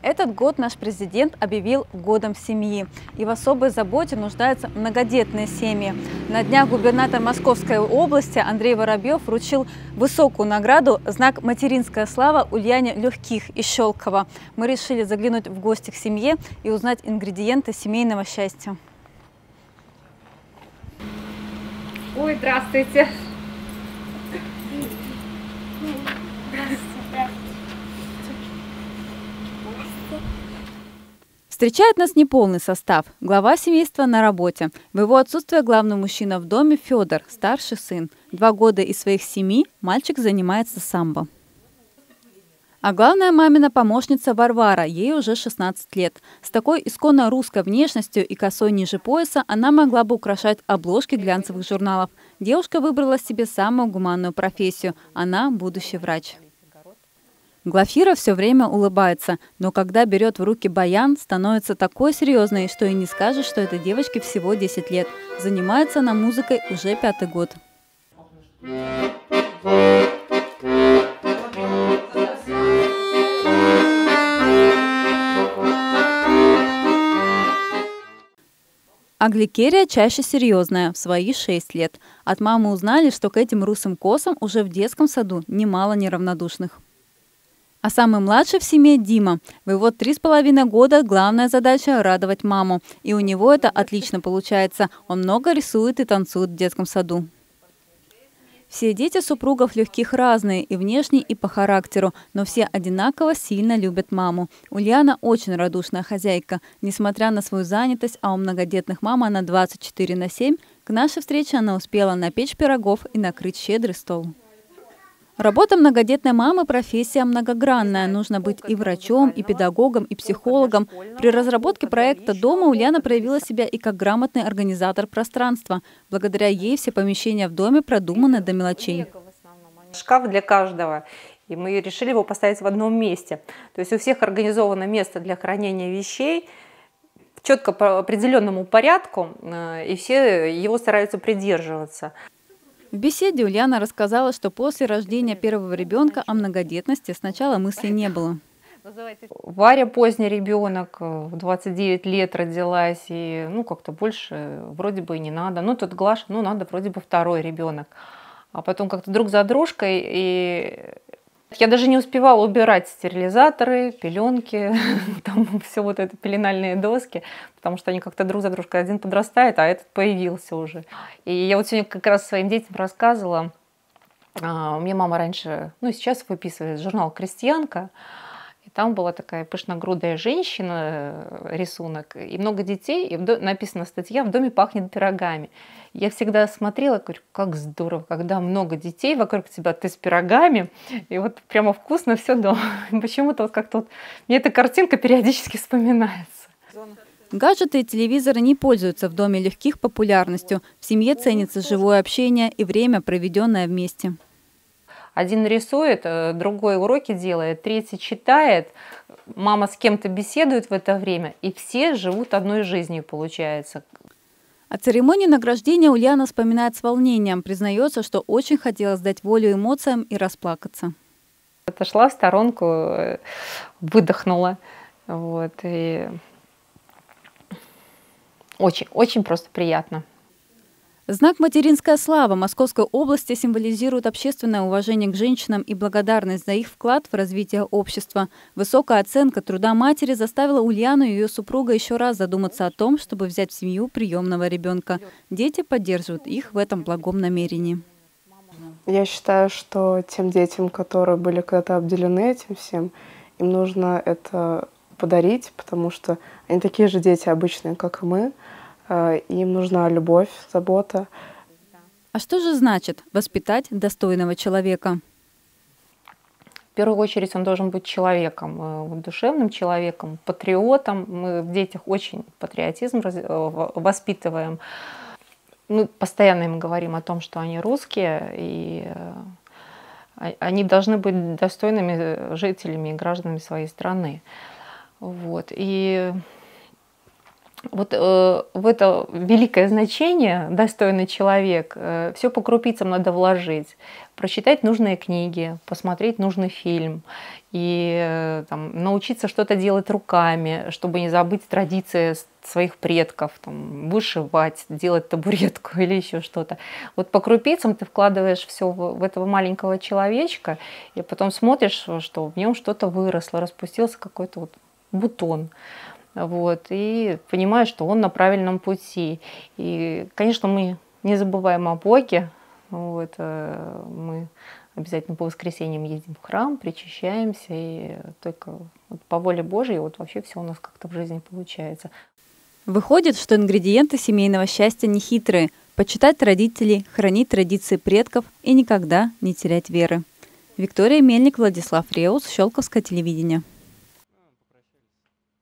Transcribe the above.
Этот год наш президент объявил годом семьи. И в особой заботе нуждаются многодетные семьи. На днях губернатор Московской области Андрей Воробьев вручил высокую награду «Знак материнская слава» Ульяне Легких из Щелково. Мы решили заглянуть в гости к семье и узнать ингредиенты семейного счастья. Ой, здравствуйте. Встречает нас неполный состав. Глава семейства на работе. В его отсутствие главный мужчина в доме Федор, старший сын. 2 года из своих 7 мальчик занимается самбо. А главная мамина помощница Варвара, ей уже 16 лет. С такой исконно русской внешностью и косой ниже пояса она могла бы украшать обложки глянцевых журналов. Девушка выбрала себе самую гуманную профессию. Она будущий врач. Глафира все время улыбается, но когда берет в руки баян, становится такой серьезной, что и не скажешь, что этой девочке всего 10 лет. Занимается она музыкой уже 5-й год. А Гликерия чаще серьезная, в свои 6 лет. От мамы узнали, что к этим русым косам уже в детском саду немало неравнодушных. А самый младший в семье Дима. В его 3,5 года главная задача – радовать маму. И у него это отлично получается. Он много рисует и танцует в детском саду. Все дети супругов Легких разные и внешне, и по характеру, но все одинаково сильно любят маму. Ульяна очень радушная хозяйка. Несмотря на свою занятость, а у многодетных мам она 24/7, к нашей встрече она успела напечь пирогов и накрыть щедрый стол. Работа многодетной мамы – профессия многогранная. Нужно быть и врачом, и педагогом, и психологом. При разработке проекта дома Ульяна проявила себя и как грамотный организатор пространства. Благодаря ей все помещения в доме продуманы до мелочей. Шкаф для каждого. И мы решили его поставить в одном месте. То есть у всех организовано место для хранения вещей четко по определенному порядку, и все его стараются придерживаться. В беседе Ульяна рассказала, что после рождения первого ребенка о многодетности сначала мыслей не было. Варя поздний ребенок, в 29 лет родилась, и как-то больше вроде бы и не надо. Тут Глаша, надо вроде бы 2-й ребенок. А потом как-то друг за дружкой, и я даже не успевала убирать стерилизаторы, пеленки, там все вот это, пеленальные доски, потому что они как-то друг за дружкой, один подрастает, а этот появился уже. И я вот сегодня как раз своим детям рассказывала, мне мама раньше, сейчас выписывает журнал «Крестьянка», и там была такая пышногрудая женщина, рисунок, и много детей, и написана статья «В доме пахнет пирогами». Я всегда смотрела, говорю, как здорово, когда много детей вокруг тебя, ты с пирогами, и вот прямо вкусно все дома. Почему-то как-то мне эта картинка периодически вспоминается. Гаджеты и телевизоры не пользуются в доме Легких популярностью. В семье ценится живое общение и время, проведенное вместе. Один рисует, другой уроки делает, третий читает, мама с кем-то беседует в это время, и все живут одной жизнью, получается. О церемонии награждения Ульяна вспоминает с волнением, признается, что очень хотелось дать волю эмоциям и расплакаться. Отошла в сторонку, выдохнула. И очень просто приятно. Знак «Материнская слава» Московской области символизирует общественное уважение к женщинам и благодарность за их вклад в развитие общества. Высокая оценка труда матери заставила Ульяну и ее супруга еще раз задуматься о том, чтобы взять в семью приемного ребенка. Дети поддерживают их в этом благом намерении. Я считаю, что тем детям, которые были когда-то обделены этим всем, им нужно это подарить, потому что они такие же дети обычные, как и мы. Им нужна любовь, забота. А что же значит воспитать достойного человека? В первую очередь он должен быть человеком, душевным человеком, патриотом. Мы в детях очень патриотизм воспитываем. Мы постоянно им говорим о том, что они русские, и они должны быть достойными жителями и гражданами своей страны. И Вот в это великое значение достойный человек все по крупицам надо вложить, прочитать нужные книги, посмотреть нужный фильм и там, научиться что-то делать руками, чтобы не забыть традиции своих предков, там, вышивать, делать табуретку или еще что-то. Вот по крупицам ты вкладываешь все в этого маленького человечка, и потом смотришь, что в нем что-то выросло, распустился какой-то вот бутон. Вот, и понимаю, что он на правильном пути. И, конечно, мы не забываем о Боге. Вот, мы обязательно по воскресеньям ездим в храм, причащаемся, и только вот по воле Божьей вот вообще все у нас как-то в жизни получается. Выходит, что ингредиенты семейного счастья нехитрые – почитать родителей, хранить традиции предков и никогда не терять веры. Виктория Мельник, Владислав Реус, Щелковское телевидение.